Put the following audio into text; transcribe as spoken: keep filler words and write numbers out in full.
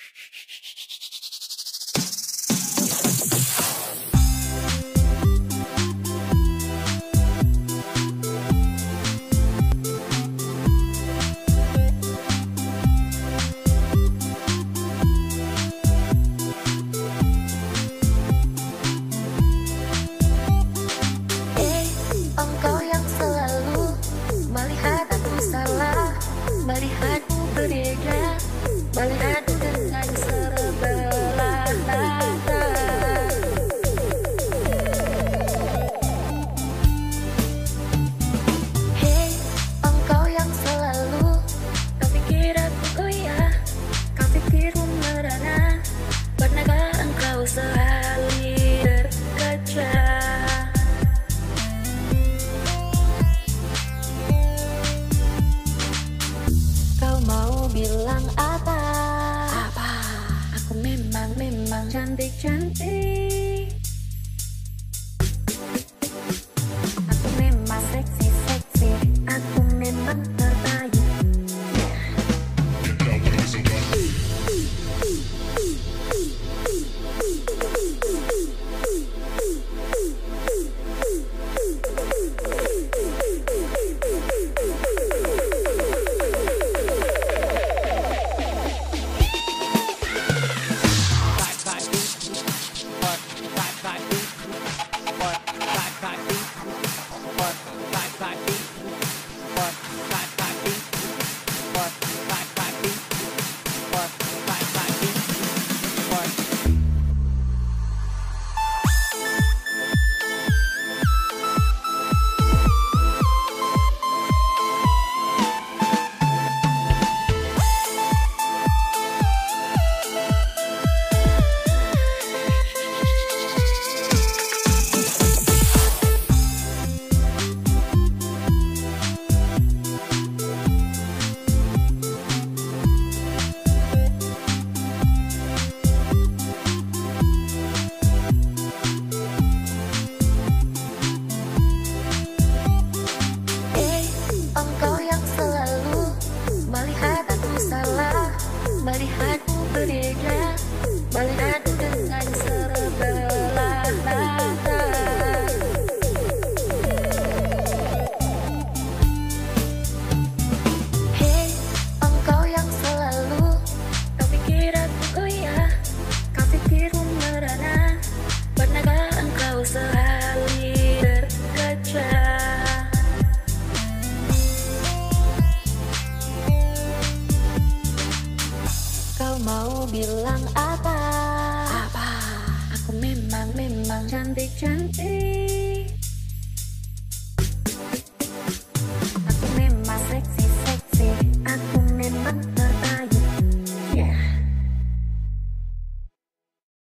Cantik-cantik, aku memang seksi-seksi, aku memang terbaik. Melihatmu berbeda, melihatmu dengan sebelah mata. Hei, engkau yang selalu kau pikir aku goyah, kau pikirku merana, pernahkah engkau sekali berkaca? Kau mau bilang apa? Apa? Aku memang memang cantik-cantik.